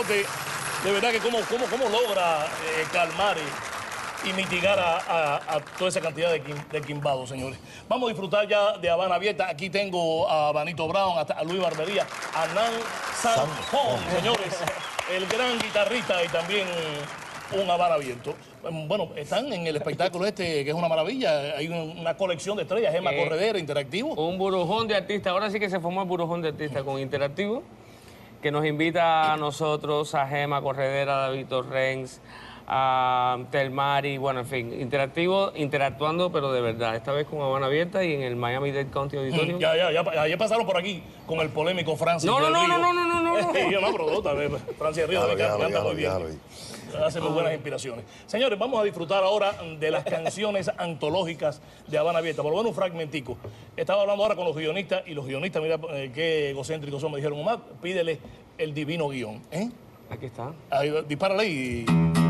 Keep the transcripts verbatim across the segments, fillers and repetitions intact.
comandante, de verdad que cómo, cómo, cómo logra eh, calmar y, y mitigar a, a, a toda esa cantidad de, quim, de quimbados, señores. Vamos a disfrutar ya de Habana Abierta. Aquí tengo a Vanito Brown, a Luis Barbería, a Nan Sanjón, señores, el gran guitarrista y también un Habana Abierto. Bueno, están en el espectáculo este, que es una maravilla. Hay una colección de estrellas, Gema eh, Corredera, interactivo. Un burujón de artistas. Ahora sí que se formó el burujón de artistas con interactivo, que nos invita a nosotros, a Gema Corredera, a David Torrens, a Telmari, bueno, en fin, interactivo, interactuando, pero de verdad. Esta vez con Habana Abierta y en el Miami-Dade County Auditorium. Ya, ya, ya, ayer pasaron por aquí con el polémico Francis no, no, del no, Río. No, no, no, no, no, no. Yo no, pero no, Francis del Río de Mexicano, anda muy bien. Hace muy buenas inspiraciones. Señores, vamos a disfrutar ahora de las canciones antológicas de Habana Abierta. Por lo menos un fragmentico. Estaba hablando ahora con los guionistas y los guionistas, mira eh, qué egocéntricos son, me dijeron, Omar, pídele el divino guión. ¿Eh? Aquí está. Ahí, dispárale y...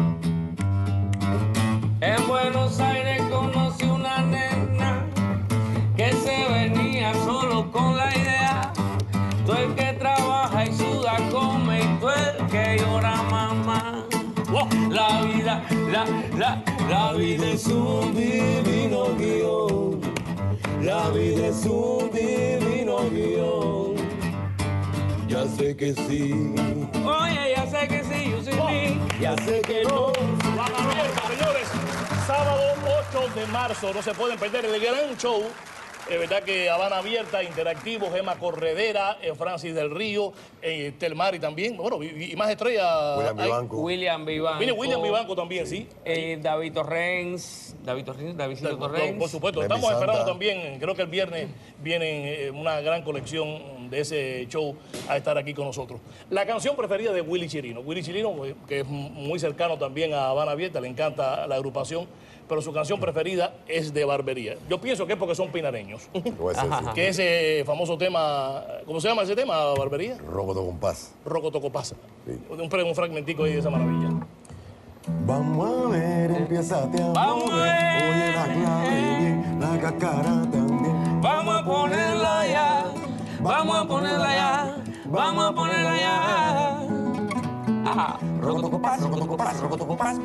En Buenos Aires conocí una nena que se venía solo con la idea. Tú el que trabaja y suda come y tú el que llora mamá. Oh, la vida, la, la, la vida es un divino guión. La vida es un divino guión. Ya sé que sí. Oye, ya sé que sí, yo soy oh. mí. Ya sé que no. Habana Abierta, señores. Sábado ocho de marzo, no se pueden perder el gran show. Es verdad que Habana Abierta, interactivo, Gema Corredera, eh, Francis del Río, eh, Telmari también. Bueno, y, y más estrellas. William Vivanco. William Vivanco. Viene William Vivanco también, sí. Eh, David Torrens. David Torrens, Davidcito Torrens. Por supuesto. Remy Estamos esperando Santa. también, creo que el viernes viene una gran colección de ese show a estar aquí con nosotros. La canción preferida de Willy Chirino. Willy Chirino, que es muy cercano también a Habana Abierta, le encanta la agrupación, pero su canción preferida es de Barbería. Yo pienso que es porque son pinareños. Que ese famoso tema, ¿cómo se llama ese tema, Barbería? Rocoto Compás. Rocoto Compás. Sí. Un, un fragmentico ahí de esa maravilla. Vamos a ver, empieza a Vamos a ver. Oye la clave bien, la cáscara también. Vamos a ponerla ya, vamos a ponerla ya, vamos a ponerla ya. Ajá. Rocoto Compás, Rocoto Compás, Rocoto Compás.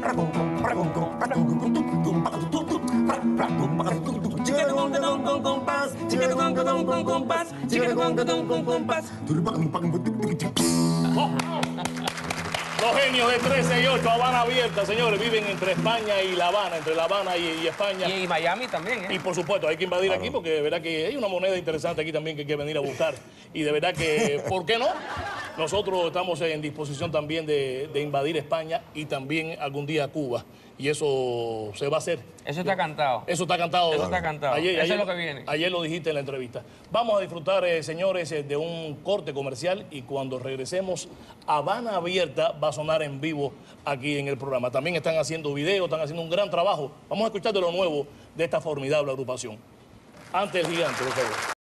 Chiquito con cadón con compás, chiquito con cadón con compás, chiquito con cadón con compás. Los genios de trece y ocho, Habana Abierta, señores, viven entre España y La Habana, entre La Habana y, y España. Y, y Miami también, ¿eh? Y por supuesto, hay que invadir claro. aquí porque de verdad que hay una moneda interesante aquí también que hay que venir a buscar. Y de verdad que, ¿por qué no? Nosotros estamos en disposición también de, de invadir España y también algún día Cuba. Y eso se va a hacer. Eso está cantado. Eso está cantado. Eso está cantado. Ayer, eso ayer, es lo que viene. Ayer lo dijiste en la entrevista. Vamos a disfrutar, eh, señores, eh, de un corte comercial y cuando regresemos, Habana Abierta va a sonar en vivo aquí en el programa. También están haciendo videos, están haciendo un gran trabajo. Vamos a escuchar de lo nuevo de esta formidable agrupación. Ante el gigante, por favor.